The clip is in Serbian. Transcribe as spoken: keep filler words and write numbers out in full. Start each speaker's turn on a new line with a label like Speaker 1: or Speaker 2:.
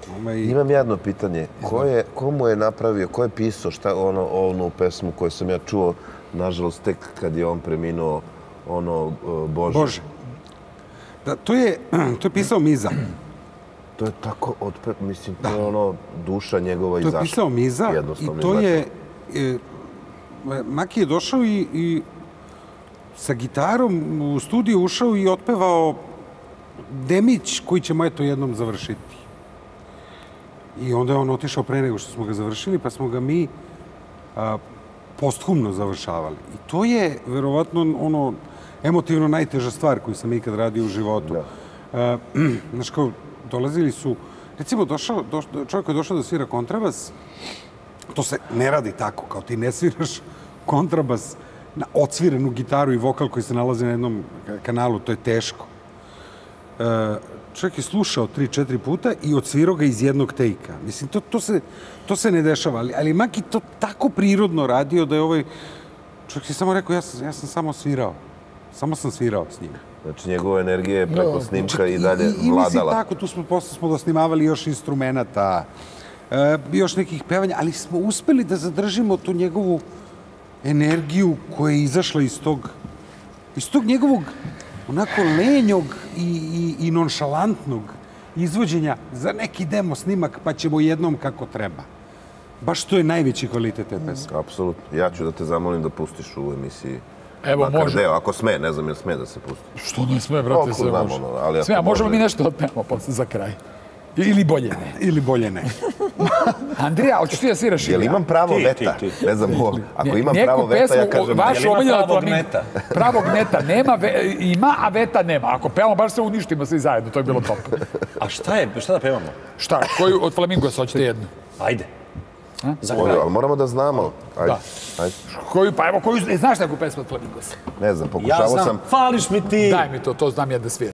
Speaker 1: Imam jedno pitanje. Ko mu je napravio, ko je pisao onu pesmu koju sam ja čuo, nažalost, tek kad je on preminuo, ono, Bože?
Speaker 2: Bože. To je pisao Miza.
Speaker 1: To je tako otpre... Mislim, to je ono duša njegova izašla.
Speaker 2: To je pisao Miza i to je... Maki je došao i sa gitarom u studiju ušao i otpevao demić koji ćemo eto jednom završiti. I onda je on otišao pre nego što smo ga završili, pa smo ga mi posthumno završavali. I to je verovatno ono emotivno najteža stvar koju sam ikad radio u životu. Znaš kao, dolazili su, recimo čovjek koji je došao da svira kontrabas, to se ne radi tako, kao ti ne sviraš kontrabas na odsviranu gitaru i vokal koji se nalazi na jednom kanalu, to je teško. Čovjek je slušao tri, četiri puta i odsvirao ga iz jednog tejka. Mislim, to se ne dešava, ali Maki to tako prirodno radio da je ovaj... Čovjek je samo rekao, ja sam samo svirao. Samo sam svirao s njim.
Speaker 1: Znači, njegova energija je preko snimka i dalje vladala.
Speaker 2: I mislim tako, tu smo posle smo dosnimavali još instrumenta, još nekih pevanja, ali smo uspeli da zadržimo tu njegovu energiju koja je izašla iz tog iz tog njegovog onako lenjog i nonšalantnog izvođenja za neki demo snimak, pa ćemo jednom kako treba. Baš to je najveći kvalitet te pesme.
Speaker 1: Apsolutno. Ja ću da te zamolim da pustiš u emisiji.
Speaker 3: Evo, može.
Speaker 1: Ako sme, ne znam je li sme da se pusti.
Speaker 3: Što ne sme, brate, sve može. Sve, a možemo mi nešto otpevamo za kraj. Ili bolje ne.
Speaker 2: Ili bolje ne.
Speaker 3: Andrija, hoćeš ti da sviraš?
Speaker 1: Jel imam pravo veta? Ne znam, ako imam pravo veta, ja kažem...
Speaker 3: Jel ima pravog neta? Pravog neta ima, a veta nema. Ako pevamo, baš se uništimo svi zajedno, to je bilo top.
Speaker 4: A šta je, šta da pevamo?
Speaker 3: Šta, koju od Flamingosa hoćete jednu?
Speaker 4: Ajde.
Speaker 1: Ali moramo da znamo.
Speaker 3: Da. Koju, pa evo, koju, znaš neku pesmu od Flamingosa?
Speaker 1: Ne znam, pokušavao sam...
Speaker 4: Ja znam, fališ mi ti!
Speaker 3: Daj mi to, to znam ja da sviram.